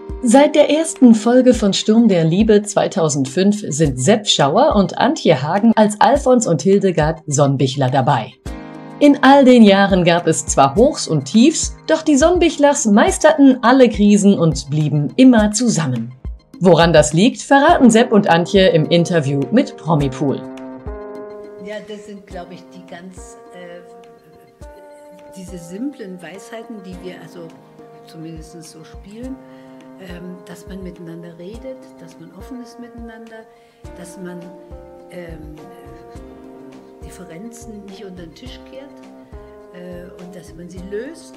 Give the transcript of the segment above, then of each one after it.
Seit der ersten Folge von Sturm der Liebe 2005 sind Sepp Schauer und Antje Hagen als Alfons und Hildegard Sonnbichler dabei. In all den Jahren gab es zwar Hochs und Tiefs, doch die Sonnbichlers meisterten alle Krisen und blieben immer zusammen. Woran das liegt, verraten Sepp und Antje im Interview mit Promipool. Ja, das sind, glaube ich, diese simplen Weisheiten, die wir also zumindest so spielen, dass man miteinander redet, dass man offen ist miteinander, dass man Differenzen nicht unter den Tisch kehrt und dass man sie löst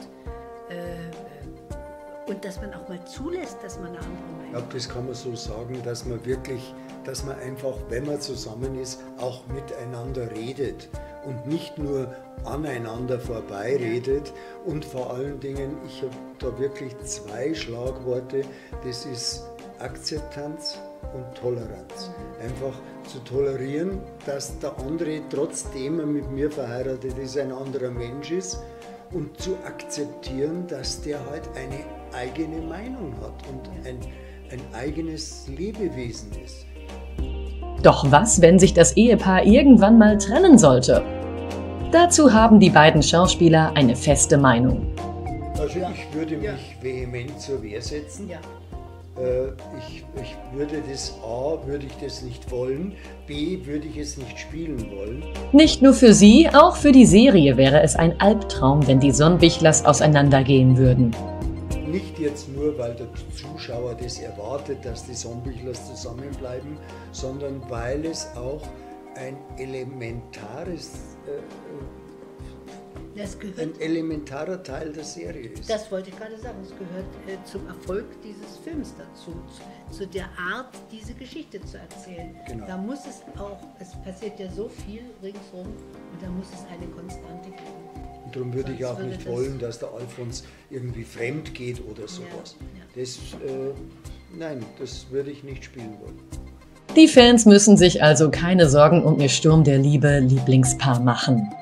und dass man auch mal zulässt, dass man eine andere Meinung hat. Ich glaube, das kann man so sagen, dass man einfach, wenn man zusammen ist, auch miteinander redet und nicht nur aneinander vorbeiredet. Und vor allen Dingen, ich habe da wirklich zwei Schlagworte, das ist Akzeptanz und Toleranz. Einfach zu tolerieren, dass der andere, trotzdem er mit mir verheiratet ist, ein anderer Mensch ist, und zu akzeptieren, dass der halt eine eigene Meinung hat und ein eigenes Lebewesen ist. Doch was, wenn sich das Ehepaar irgendwann mal trennen sollte? Dazu haben die beiden Schauspieler eine feste Meinung. Also ich würde mich vehement zur Wehr setzen. Ja. Ich würde das würde ich das nicht wollen, B, würde ich es nicht spielen wollen. Nicht nur für sie, auch für die Serie wäre es ein Albtraum, wenn die Sonnbichlers auseinandergehen würden. Nicht jetzt nur, weil der Zuschauer das erwartet, dass die Sonnbichlers zusammenbleiben, sondern weil es auch ein elementarer Teil der Serie ist. Das wollte ich gerade sagen, es gehört zum Erfolg dieses Films dazu, zu der Art, diese Geschichte zu erzählen. Genau. Da muss es passiert ja so viel ringsum und da muss es eine Konstante geben. Und darum würde ich auch nicht wollen, dass der Alfons irgendwie fremd geht oder sowas. Ja. Nein, das würde ich nicht spielen wollen. Die Fans müssen sich also keine Sorgen um ihr Sturm der Liebe Lieblingspaar machen.